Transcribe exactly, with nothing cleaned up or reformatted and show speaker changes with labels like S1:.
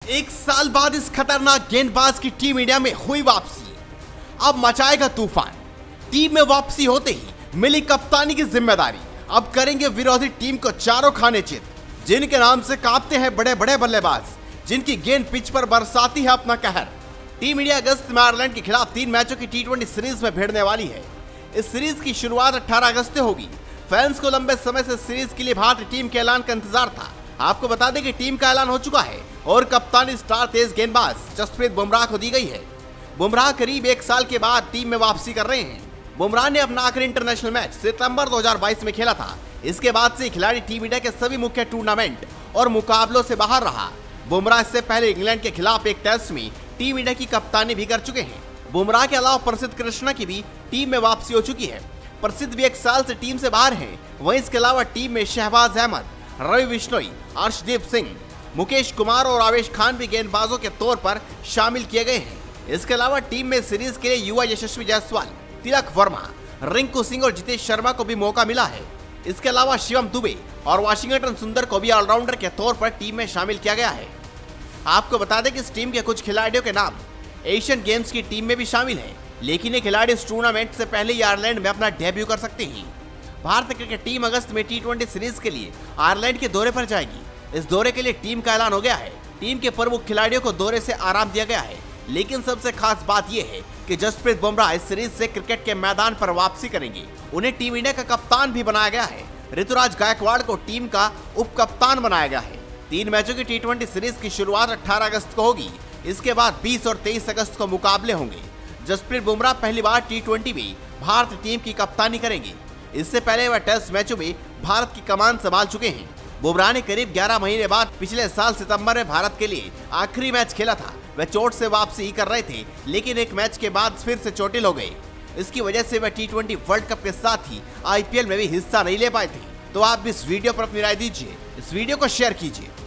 S1: एक साल बाद इस खतरनाक गेंदबाज की टीम इंडिया में हुई वापसी। अब मचाएगा तूफान। टीम में वापसी होते ही मिली कप्तानी की जिम्मेदारी। अब करेंगे विरोधी टीम को चारों खाने चित, जिनके नाम से कांपते हैं बड़े बड़े बल्लेबाज, जिनकी गेंद पिच पर बरसाती है अपना कहर। टीम इंडिया अगस्त में आयरलैंड के खिलाफ तीन मैचों की टी ट्वेंटी सीरीज में भिड़ने वाली है। इस सीरीज की शुरुआत अठारह अगस्त से होगी। फैंस को लंबे समय से सीरीज के लिए भारतीय टीम के ऐलान का इंतजार था। आपको बता दें कि टीम का ऐलान हो चुका है और कप्तानी स्टार तेज गेंदबाज जसप्रीत बुमराह को दी गई है। बुमराह करीब एक साल के बाद टीम में वापसी कर रहे हैं। बुमराह ने अपना आखिरी इंटरनेशनल मैच सितंबर दो हज़ार बाईस में खेला था। इसके बाद से खिलाड़ी टीम इंडिया के सभी मुख्य टूर्नामेंट और मुकाबलों से बाहर रहा। बुमराह इससे पहले इंग्लैंड के खिलाफ एक टेस्ट में टीम इंडिया की कप्तानी भी कर चुके हैं। बुमराह के अलावा प्रसिद्ध कृष्णा की भी टीम में वापसी हो चुकी है। प्रसिद्ध भी एक साल से टीम से बाहर हैं। वहीं इसके अलावा टीम में शहबाज अहमद, रवि बिश्नोई, अर्शदीप सिंह, मुकेश कुमार और आवेश खान भी गेंदबाजों के तौर पर शामिल किए गए हैं। इसके अलावा टीम में सीरीज के लिए युवा यशस्वी जायसवाल, तिलक वर्मा, रिंकू सिंह और जितेश शर्मा को भी मौका मिला है। इसके अलावा शिवम दुबे और वाशिंगटन सुंदर को भी ऑलराउंडर के तौर पर टीम में शामिल किया गया है। आपको बता दें कि इस टीम के कुछ खिलाड़ियों के नाम एशियन गेम्स की टीम में भी शामिल है, लेकिन ये खिलाड़ी इस टूर्नामेंट से पहले ही आयरलैंड में अपना डेब्यू कर सकते हैं। भारतीय क्रिकेट टीम अगस्त में टी ट्वेंटी सीरीज के लिए आयरलैंड के दौरे पर जाएगी। इस दौरे के लिए टीम का ऐलान हो गया है। टीम के प्रमुख खिलाड़ियों को दौरे से आराम दिया गया है, लेकिन सबसे खास बात यह है कि जसप्रीत बुमराह इस सीरीज से क्रिकेट के मैदान पर वापसी करेंगे। उन्हें टीम इंडिया का कप्तान भी बनाया गया है। ऋतुराज गायकवाड़ को टीम का उप कप्तान बनाया गया है। तीन मैचों की टी ट्वेंटी सीरीज की शुरुआत अठारह अगस्त को होगी। इसके बाद बीस और तेईस अगस्त को मुकाबले होंगे। जसप्रीत बुमराह पहली बार टी ट्वेंटी में भारतीय टीम की कप्तानी करेंगे। इससे पहले वह टेस्ट मैचों में भारत की कमान संभाल चुके हैं। बुमराह ने करीब ग्यारह महीने बाद पिछले साल सितंबर में भारत के लिए आखिरी मैच खेला था। वह चोट से वापसी ही कर रहे थे, लेकिन एक मैच के बाद फिर से चोटिल हो गए। इसकी वजह से वह टी ट्वेंटी वर्ल्ड कप के साथ ही आई पी एल में भी हिस्सा नहीं ले पाए थे। तो आप इस वीडियो पर अपनी राय दीजिए, इस वीडियो को शेयर कीजिए।